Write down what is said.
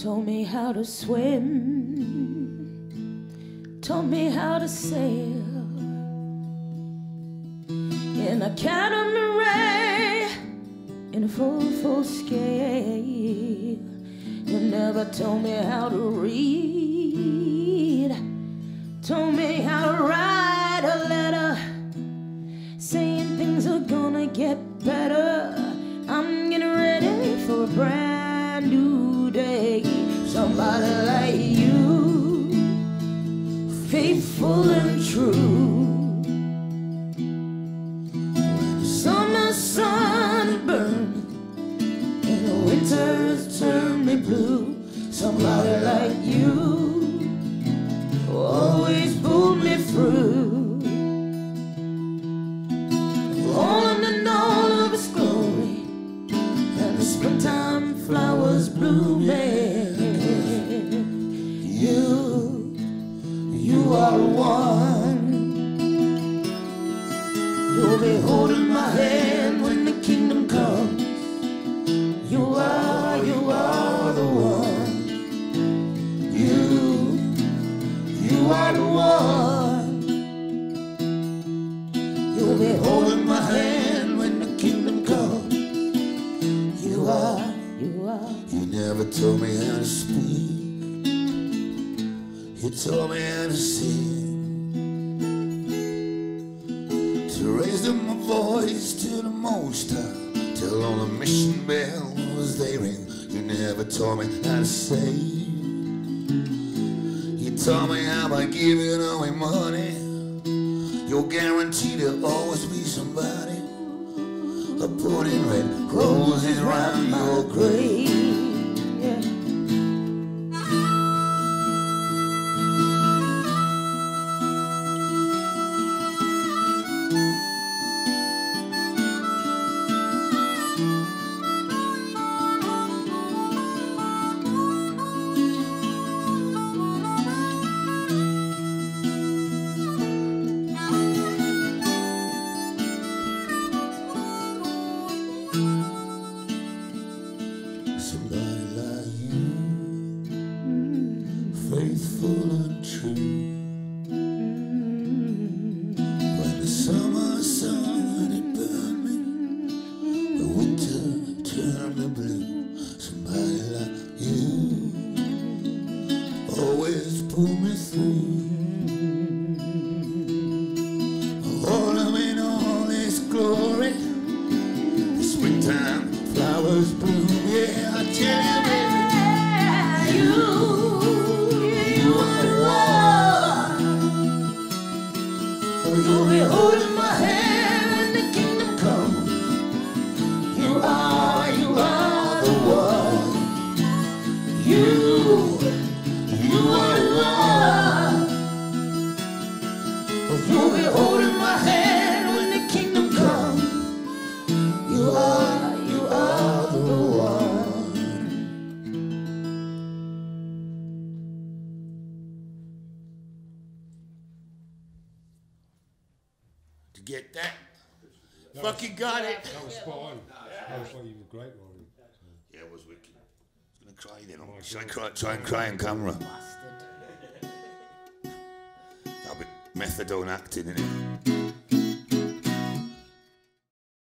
Told me how to swim, taught me how to sail in a catamaran in a full scale. You never told me how to read, told me how to write a letter saying things are gonna get better. I'm getting ready for a brand new day. Somebody like you, faithful and true. When the summer sun burns and the winters turn me blue, somebody like you always pull me through. All in all of its glory, and the springtime flowers blooming. You are the one. You'll be holding my hand when the kingdom comes. You are the one. You are the one. You'll be holding my hand when the kingdom comes. You are. You never told me how to speak. You told me how to sing, to raise up my voice to the Most High, till all the mission bells they ring. You never told me how to save. You taught me how by giving away money, you're guaranteed there'll always be somebody putting red roses round your grave. Get that? Fucking got it. That was spot on. I thought you were great, Rory. Yeah, it was wicked. I was going to cry then. Should I try and cry on camera? That'll be methadone acting, innit?